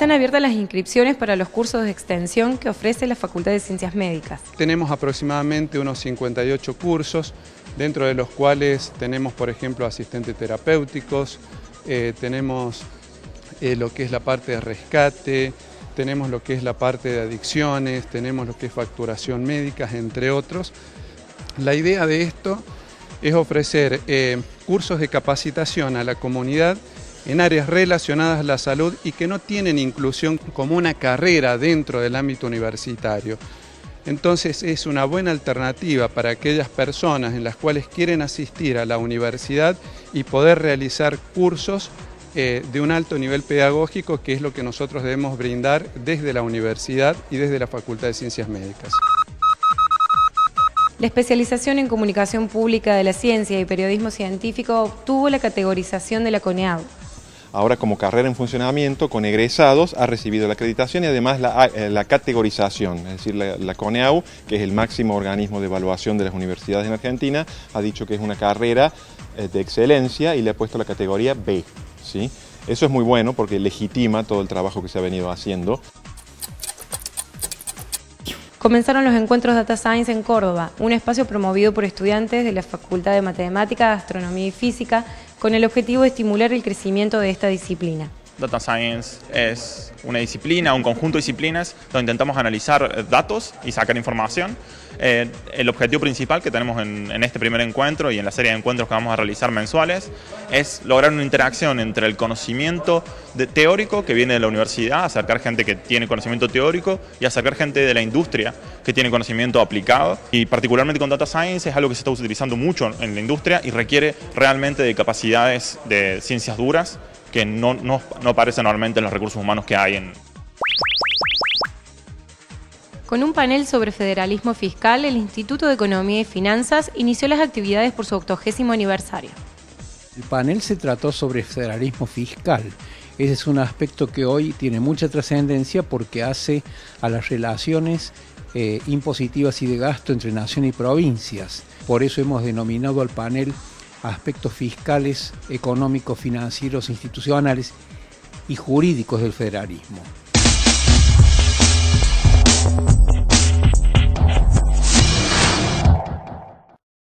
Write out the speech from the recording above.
están abiertas las inscripciones para los cursos de extensión que ofrece la Facultad de Ciencias Médicas. Tenemos aproximadamente unos 58 cursos, dentro de los cuales tenemos, por ejemplo, asistentes terapéuticos, tenemos lo que es la parte de rescate, tenemos lo que es la parte de adicciones, tenemos lo que es facturación médica, entre otros. La idea de esto es ofrecer cursos de capacitación a la comunidad en áreas relacionadas a la salud y que no tienen inclusión como una carrera dentro del ámbito universitario. Entonces es una buena alternativa para aquellas personas en las cuales quieren asistir a la universidad y poder realizar cursos de un alto nivel pedagógico, que es lo que nosotros debemos brindar desde la universidad y desde la Facultad de Ciencias Médicas. La especialización en Comunicación Pública de la Ciencia y Periodismo Científico obtuvo la categorización de la CONEAU. Ahora, como carrera en funcionamiento, con egresados, ha recibido la acreditación y además la categorización. Es decir, la CONEAU, que es el máximo organismo de evaluación de las universidades en Argentina, ha dicho que es una carrera de excelencia y le ha puesto la categoría B, ¿sí? Eso es muy bueno porque legitima todo el trabajo que se ha venido haciendo. Comenzaron los encuentros Data Science en Córdoba, un espacio promovido por estudiantes de la Facultad de Matemática, Astronomía y Física, con el objetivo de estimular el crecimiento de esta disciplina. Data Science es una disciplina, un conjunto de disciplinas donde intentamos analizar datos y sacar información. El objetivo principal que tenemos en este primer encuentro y en la serie de encuentros que vamos a realizar mensuales es lograr una interacción entre el conocimiento teórico que viene de la universidad, acercar gente que tiene conocimiento teórico y acercar gente de la industria que tiene conocimiento aplicado. Y particularmente con Data Science es algo que se está utilizando mucho en la industria y requiere realmente de capacidades de ciencias duras que no aparecen normalmente en los recursos humanos que hay en... Con un panel sobre federalismo fiscal, el Instituto de Economía y Finanzas inició las actividades por su 80º aniversario. El panel se trató sobre federalismo fiscal. Ese es un aspecto que hoy tiene mucha trascendencia porque hace a las relaciones impositivas y de gasto entre nación y provincias. Por eso hemos denominado al panel aspectos fiscales, económicos, financieros, institucionales y jurídicos del federalismo.